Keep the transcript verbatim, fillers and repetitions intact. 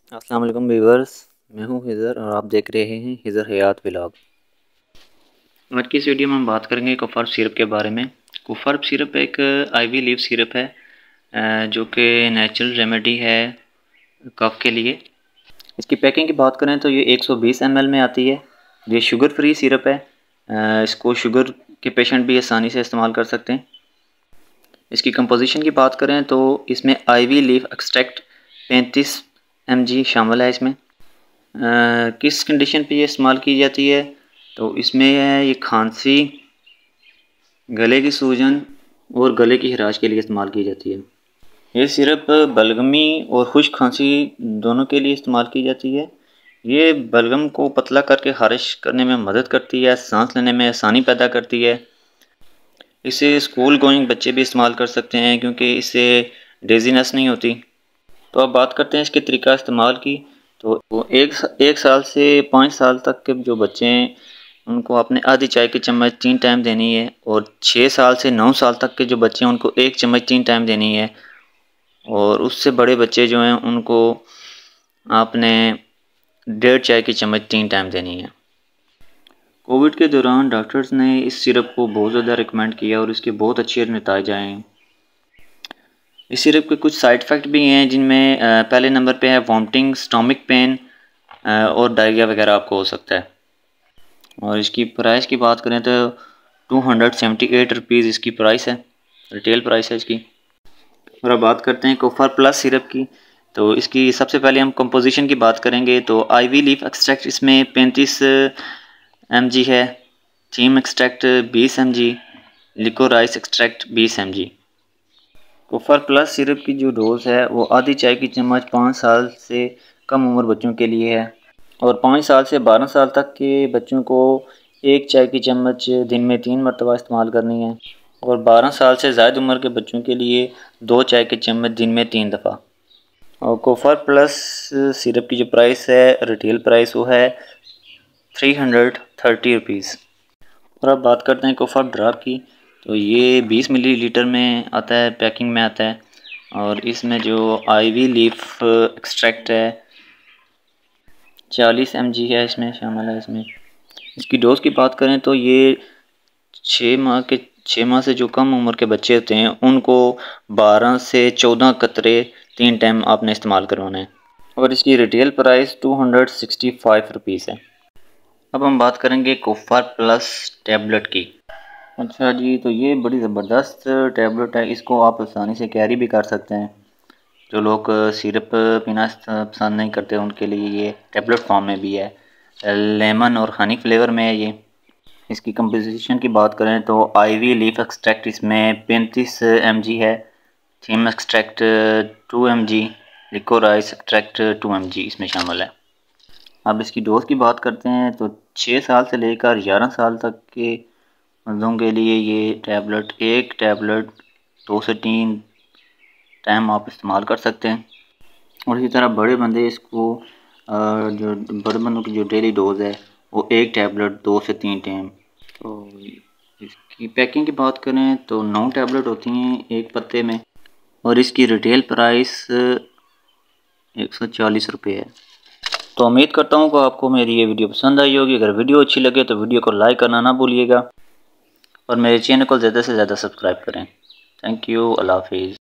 अस्सलाम वालेकुम व्यूअर्स, मैं हूं हिज़र और आप देख रहे हैं हिज़र हयात व्लॉग। आज की इस वीडियो में हम बात करेंगे कोफर्ब सिरप के बारे में। कोफर्ब सिरप एक आईवी लीफ सिरप है जो कि नेचुरल रेमेडी है कफ के लिए। इसकी पैकिंग की बात करें तो ये एक सौ बीस एम एल में आती है। ये शुगर फ्री सिरप है, इसको शुगर के पेशेंट भी आसानी से इस्तेमाल कर सकते हैं। इसकी कंपोजिशन की बात करें तो इसमें आईवी लीफ एक्सट्रैक्ट पैंतीस एम जी शामिल है। इसमें आ, किस कंडीशन पे ये इस्तेमाल की जाती है तो इसमें ये खांसी, गले की सूजन और गले की खराश के लिए इस्तेमाल की जाती है। ये सिरप बलगमी और खुश्क खांसी दोनों के लिए इस्तेमाल की जाती है। ये बलगम को पतला करके खारिश करने में मदद करती है, सांस लेने में आसानी पैदा करती है। इसे स्कूल गोइंग बच्चे भी इस्तेमाल कर सकते हैं क्योंकि इससे डेजीनेस नहीं होती। तो अब बात करते हैं इसके तरीका इस्तेमाल की। तो एक एक साल से पाँच साल तक के जो बच्चे हैं उनको आपने आधी चाय की चम्मच तीन टाइम देनी है, और छः साल से नौ साल तक के जो बच्चे हैं उनको एक चम्मच तीन टाइम देनी है, और उससे बड़े बच्चे जो हैं उनको आपने डेढ़ चाय की चम्मच तीन टाइम देनी है। कोविड के दौरान डॉक्टर्स ने इस सिरप को बहुत ज़्यादा रिकमेंड किया और इसके बहुत अच्छे नतीजे आए हैं। इस सिरप के कुछ साइड इफ़ेक्ट भी हैं जिनमें पहले नंबर पे है वॉमिटिंग, स्टमक पेन और डायरिया वगैरह आपको हो सकता है। और इसकी प्राइस की बात करें तो two hundred seventy eight rupees इसकी प्राइस है, रिटेल प्राइस है इसकी। और अब बात करते हैं कोफर्ब प्लस सिरप की। तो इसकी सबसे पहले हम कंपोजिशन की बात करेंगे तो आईवी लीफ एक्सट्रैक्ट इसमें पैंतीस एम जी है, थीम एक्सट्रैक्ट बीस एम जी, लिकोराइस एक्सट्रैक्ट बीस एम जी। कोफर्ब प्लस सिरप की जो डोज है वो आधी चाय की चम्मच पाँच साल से कम उम्र बच्चों के लिए है, और पाँच साल से बारह साल तक के बच्चों को एक चाय की चम्मच दिन में तीन मरतबा इस्तेमाल करनी है, और बारह साल से ज़्यादा उम्र के बच्चों के लिए दो चाय की चम्मच दिन में तीन दफ़ा। और कोफर्ब प्लस सिरप की जो प्राइस है रिटेल प्राइस वो है थ्री हंड्रेड थर्टी रुपीज़। और अब बात करते हैं कोफर्ब ड्रॉप की। तो ये बीस मिलीलीटर में आता है, पैकिंग में आता है, और इसमें जो आईवी लीफ एक्सट्रैक्ट है चालीस एम जी है इसमें शामिल है। इसमें इसकी डोज की बात करें तो ये छः माह के छः माह से जो कम उम्र के बच्चे होते हैं उनको बारह से चौदह कतरे तीन टाइम आपने इस्तेमाल करवाना है, और इसकी retail price two hundred sixty five rupees है। अब हम बात करेंगे कोफर्ब प्लस टैबलेट की। अच्छा जी, तो ये बड़ी ज़बरदस्त टैबलेट है, इसको आप आसानी से कैरी भी कर सकते हैं। जो लोग सिरप पीना पसंद नहीं करते उनके लिए ये टैबलेट फॉर्म में भी है, लेमन और हनी फ्लेवर में है ये। इसकी कंपोजिशन की बात करें तो आईवी लीफ एक्सट्रैक्ट इसमें पैंतीस एम जी है, thyme extract two M G, liquorice extract two M G इसमें शामिल है। अब इसकी डोज की बात करते हैं तो छः साल से लेकर ग्यारह साल तक के मर्दों के लिए ये टैबलेट एक टैबलेट दो से तीन टाइम आप इस्तेमाल कर सकते हैं, और इसी तरह बड़े बंदे इसको जो बड़े बंदों की जो डेली डोज है वो एक टैबलेट दो से तीन टाइम। तो इसकी पैकिंग की बात करें तो नौ टैबलेट होती हैं एक पत्ते में, और इसकी रिटेल प्राइस एक सौ चालीस रुपये है। तो उम्मीद करता हूँ कि आपको मेरी ये वीडियो पसंद आई होगी। अगर वीडियो अच्छी लगे तो वीडियो को लाइक करना ना भूलिएगा, और मेरे चैनल को ज़्यादा से ज़्यादा सब्सक्राइब करें। थैंक यू, अल्लाह हाफिज़।